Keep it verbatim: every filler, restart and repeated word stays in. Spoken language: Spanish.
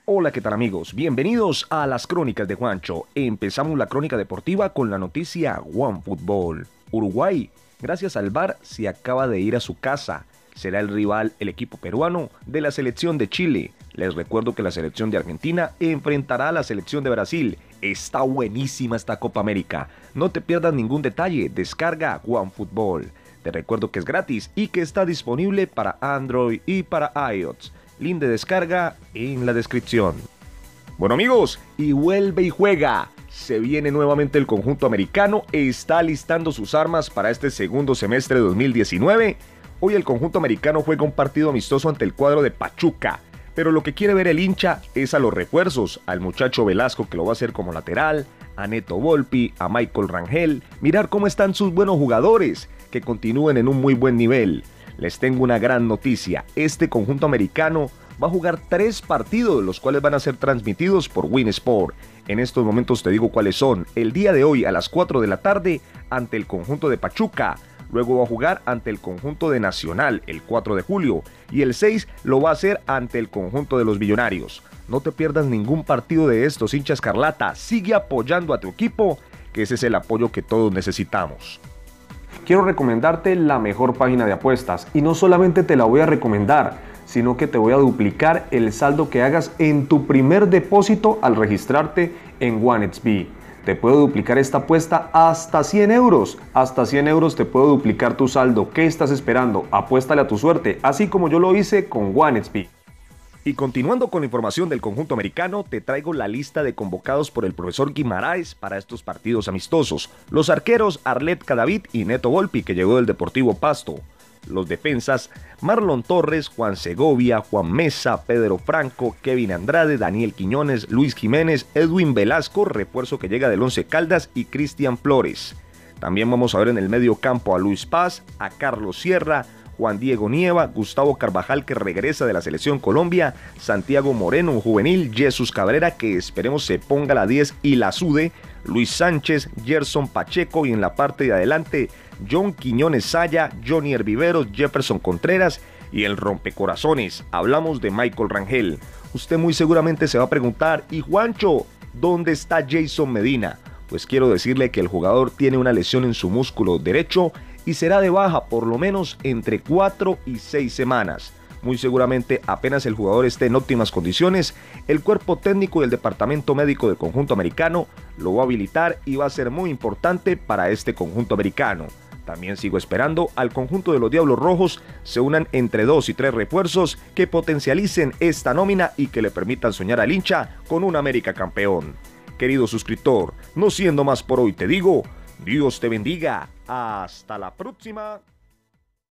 Hola, ¿qué tal amigos? Bienvenidos a las Crónicas de Juancho. Empezamos la crónica deportiva con la noticia OneFootball. Uruguay, gracias al V A R, se acaba de ir a su casa. Será el rival, el equipo peruano, de la selección de Chile. Les recuerdo que la selección de Argentina enfrentará a la selección de Brasil. Está buenísima esta Copa América. No te pierdas ningún detalle, descarga OneFootball. Te recuerdo que es gratis y que está disponible para Android y para iOS. Link de descarga en la descripción. Bueno amigos, y vuelve y juega. Se viene nuevamente el conjunto americano, está listando sus armas para este segundo semestre de dos mil diecinueve. Hoy el conjunto americano juega un partido amistoso ante el cuadro de Pachuca, pero lo que quiere ver el hincha es a los refuerzos, al muchacho Velasco que lo va a hacer como lateral, a Neto Volpi, a Michael Rangel, mirar cómo están sus buenos jugadores, que continúen en un muy buen nivel. Les tengo una gran noticia, este conjunto americano va a jugar tres partidos, los cuales van a ser transmitidos por Win Sport. En estos momentos te digo cuáles son. El día de hoy a las cuatro de la tarde ante el conjunto de Pachuca, luego va a jugar ante el conjunto de Nacional el cuatro de julio y el seis lo va a hacer ante el conjunto de los Millonarios. No te pierdas ningún partido de estos, hincha escarlata, sigue apoyando a tu equipo, que ese es el apoyo que todos necesitamos. Quiero recomendarte la mejor página de apuestas y no solamente te la voy a recomendar, sino que te voy a duplicar el saldo que hagas en tu primer depósito al registrarte en OneXBet. Te puedo duplicar esta apuesta hasta cien euros. Hasta cien euros te puedo duplicar tu saldo. ¿Qué estás esperando? Apuéstale a tu suerte, así como yo lo hice con OneXBet. Y continuando con la información del conjunto americano, te traigo la lista de convocados por el profesor Guimaraes para estos partidos amistosos. Los arqueros Arlet Cadavid y Neto Volpi, que llegó del Deportivo Pasto. Los defensas Marlon Torres, Juan Segovia, Juan Mesa, Pedro Franco, Kevin Andrade, Daniel Quiñones, Luis Jiménez, Edwin Velasco, refuerzo que llega del Once Caldas, y Cristian Flores. También vamos a ver en el medio campo a Luis Paz, a Carlos Sierra, Juan Diego Nieva, Gustavo Carvajal, que regresa de la selección Colombia, Santiago Moreno, un juvenil, Jesús Cabrera, que esperemos se ponga la diez y la sude, Luis Sánchez, Gerson Pacheco, y en la parte de adelante John Quiñones Saya, Johnny Herviveros, Jefferson Contreras y el rompecorazones. Hablamos de Michael Rangel. Usted muy seguramente se va a preguntar, ¿y Juancho, dónde está Jason Medina? Pues quiero decirle que el jugador tiene una lesión en su músculo derecho y será de baja por lo menos entre cuatro y seis semanas. Muy seguramente apenas el jugador esté en óptimas condiciones, el cuerpo técnico y el departamento médico del conjunto americano lo va a habilitar y va a ser muy importante para este conjunto americano. También sigo esperando al conjunto de los Diablos Rojos se unan entre dos y tres refuerzos que potencialicen esta nómina y que le permitan soñar al hincha con un América campeón. Querido suscriptor, no siendo más por hoy te digo, Dios te bendiga. Hasta la próxima.